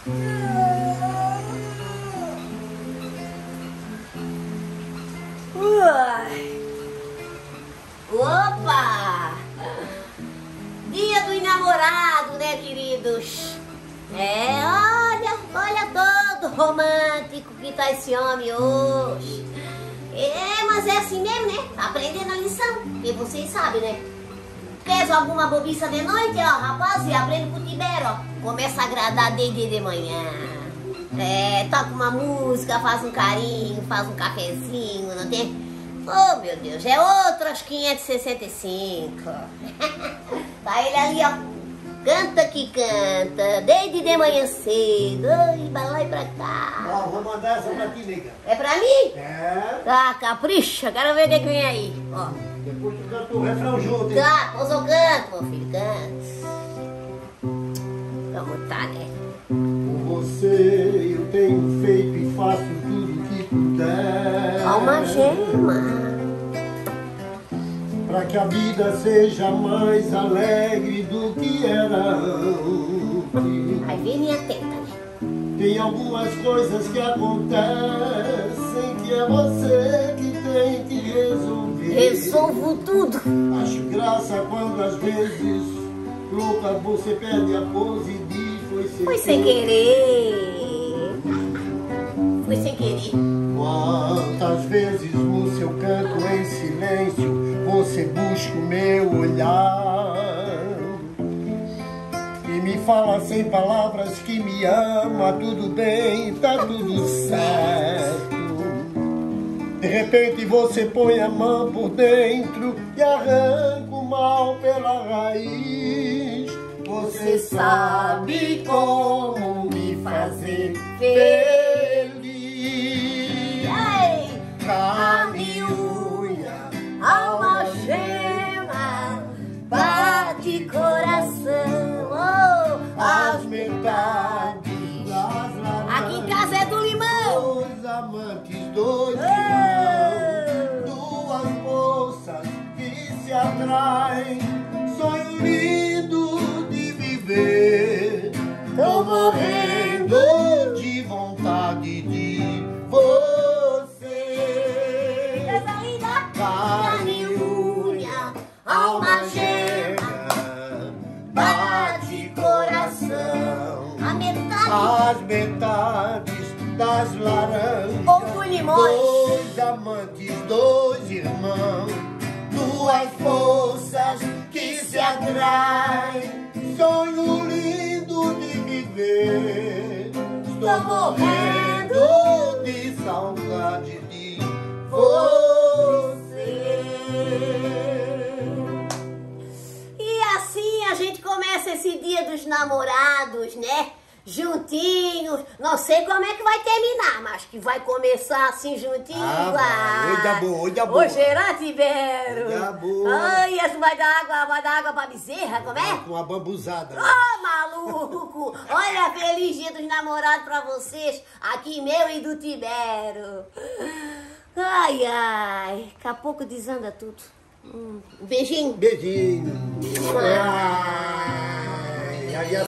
Opa! Dia dos namorados, né, queridos? Olha todo romântico que tá esse homem hoje. Mas é assim mesmo, né? Aprendendo a lição, porque vocês sabem, né? Fez alguma bobiça de noite, ó, rapaz, e aprende com o Tibério, ó. Começa a agradar desde de manhã. Toca uma música, faz um carinho, faz um cafezinho, não tem? Oh, meu Deus, é outras 565. Tá ele ali, ó, canta que canta, desde de manhã cedo, ai, vai lá e pra cá. Ó, vou mandar essa pra ti, nega. É pra mim? É. Tá, capricha, quero ver o que vem aí, ó. Depois tu canta o refrão junto, hein? Tá, pois eu canto, meu filho, canto. Vamos tá, né? Por você eu tenho feito e faço tudo que puder. Calma, gema. Pra que a vida seja mais alegre do que era antes. Aí vem minha teta, né? Tem algumas coisas que acontecem que é você que tem que resolver. Resolvo tudo. Acho graça quando às vezes louca você perde a pose e diz Foi sem querer. Foi sem querer. Quantas vezes no seu canto em silêncio você busca o meu olhar e me fala sem palavras que me ama, tudo bem, tá tudo certo. De repente você põe a mão por dentro e arranca o mal pela raiz. Você sabe como me fazer feliz. Ai, Carne, unha, alma gema, bate coração, oh, as metades das aqui em casa é do limão. Dois amantes, dois irmãos, duas moças que se atraem, sonho lindo de viver. Tô morrendo de vontade de você. Coisa linda. Carne, unha, alma gêmea, bate coração. A metade As metades das laranjas, ou do limões. dois amantes, dois irmãos, duas forças que se atraem, sonho lindo de viver. Estou morrendo de saudade de você. E assim a gente começa esse dia dos namorados, né? Juntinhos. Não sei como é que vai terminar, mas que vai começar assim juntinho. Hoje é boa, hoje é boa. Hoje era Tibério. Hoje é boa. Ai, essa vai dar água pra bezerra, como é? Com uma bambuzada. Ô, maluco! Olha, feliz dia dos namorados pra vocês, aqui meu e do Tibério. Ai, ai, daqui a pouco desanda tudo. Um beijinho. Beijinho. Ah. Ai, ai, ai.